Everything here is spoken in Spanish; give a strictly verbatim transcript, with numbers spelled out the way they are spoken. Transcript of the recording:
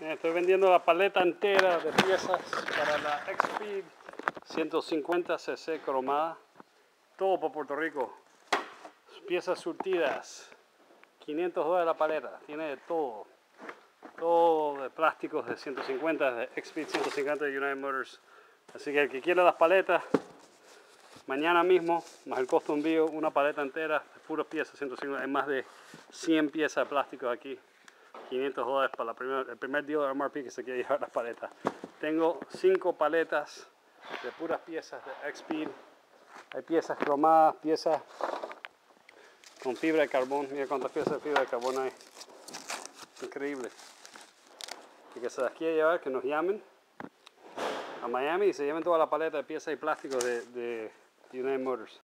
Estoy vendiendo la paleta entera de piezas para la X-Speed ciento cincuenta cc cromada. Todo por Puerto Rico. Piezas surtidas. quinientos dólares la paleta. Tiene de todo. Todo de plásticos de ciento cincuenta, de X-Speed ciento cincuenta de United Motors. Así que el que quiera las paletas, mañana mismo, más el costo de envío, una paleta entera de puras piezas ciento cincuenta. Hay más de cien piezas de plástico aquí. quinientos dólares para la primer, el primer dealer de M R P que se quiere llevar las paletas. Tengo cinco paletas de puras piezas de X-Speed. Hay piezas cromadas, piezas con fibra de carbón. Mira cuántas piezas de fibra de carbón hay. Increíble. Y que se las quiere llevar, que nos llamen a Miami y se lleven toda la paleta de piezas y plásticos de, de United Motors.